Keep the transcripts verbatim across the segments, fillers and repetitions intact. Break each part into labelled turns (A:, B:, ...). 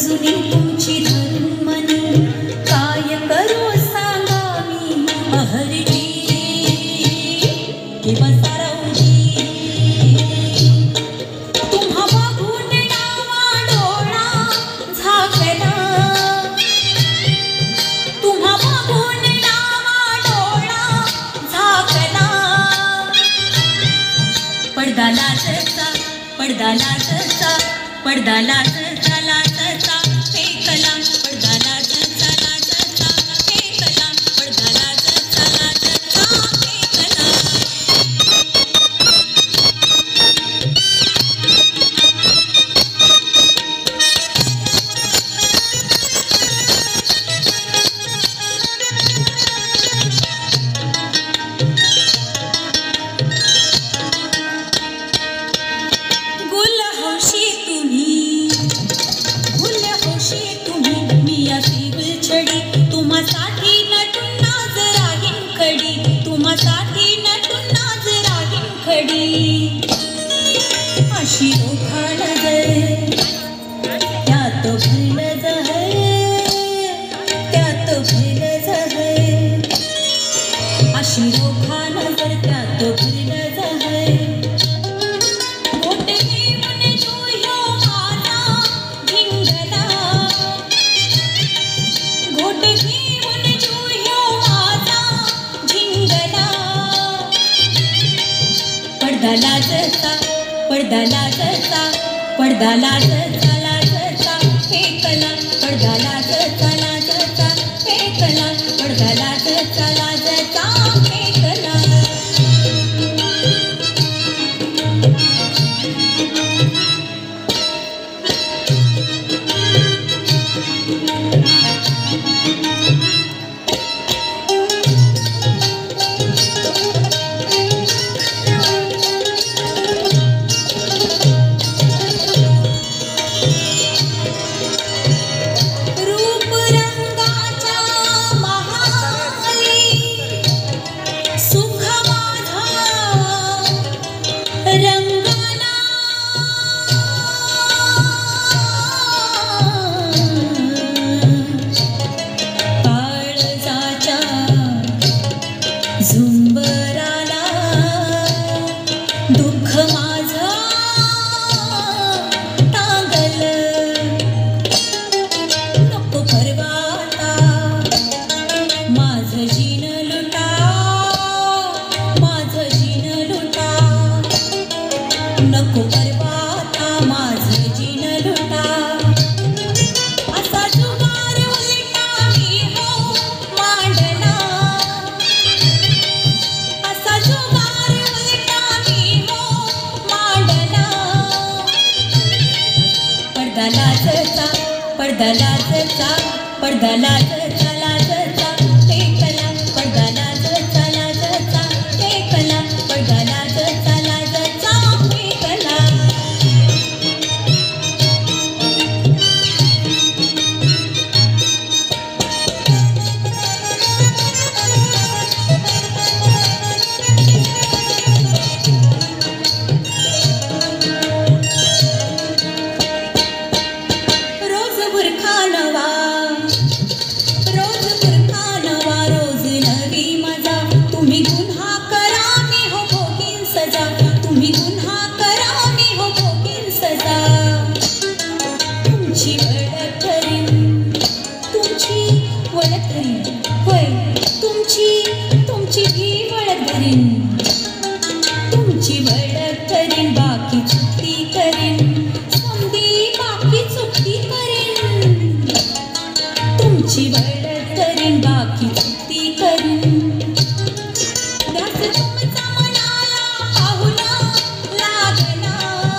A: जुनी तुमची धरून म्हणून काय करू सांगा मी अहरजी की बसारावजी तुम्हा बघून डावा डोळा झाकला तुम्हा बघून डावा डोळा झाकला पडदा लाजचा पडदा लाजचा पडदा लाजचा लाजचा फेकला पडदा लाजचा लाजचा फेकला पडदा लाजचा लाजचा फेकला गुल हौशी तुम्ही गुल हौशी तुम्ही मी अशी गुलछडी तुम्हासाठी नटून नाच राहीन खडी तुम्हासाठी नटून नाच राहीन खडी अशी रोखा नजर त्यात भरलं जहर त्यात भरलं जहर अशी रोखा नजर त्यात भरलं जहर पडदा लाजचा पडदा लाजचा पडदा लाजचा लाजचा फेकला पडदा लाजचा लाजचा फेकला पडदा लाजचा लाजचा फेकला झुंबराला दुःख माझा टांगल नको परवाता माझं जीन लुटा माझं जीन लुटा नको परवाता माझं जीन लुटा असा जुगार उलटा मी हो मांडला असा जुगार उलटा मी हो मांडला पडदा लाजचा पडदा लाजचा पडदा लाजचा लाजचा फेकला पडदा लाजचा लाजचा फेकला पडदा लाजचा लाजचा फेकला रोज बुरखा नवा रोज बुरखा नवा रोज नवी मजा तुम्ही गुन्हा करा मी हो भोगीन सजा तुम्ही गुन्हा करा मी हो भोगीन सजा तुमची वळख धरीन तुमची वळख धरीन होय तुमची तुमची भी वळख धरीन तुमची वळख धरीन बाकी चुकती करीन समधी बाकी चुकती करीन तुमची वळख करीन बाकी चुकती करीन ध्यास तुमचा मनाला पाहुणा लागला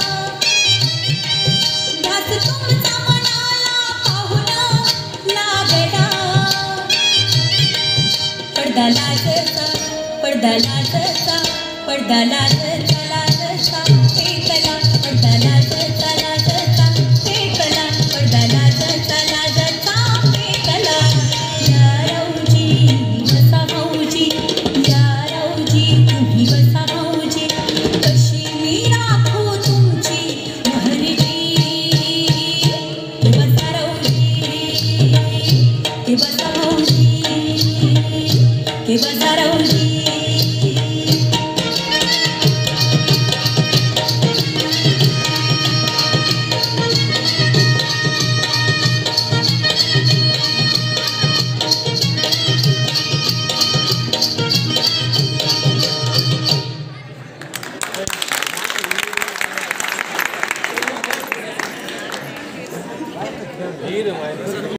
A: ध्यास तुमचा मनाला पाहुणा लागला पडदा लाजचा पडदा लाजचा पडदा लाजचा लाजचा फेकला पडदा लाजचा लाजचा फेकला पडदा लाजचा लाजचा फेकला या राऊजी बसा भाऊजी या राऊजी तुम्ही बसा भाऊजी कशी मी राखू तुमची महरजी बसा राऊजी
B: रे माय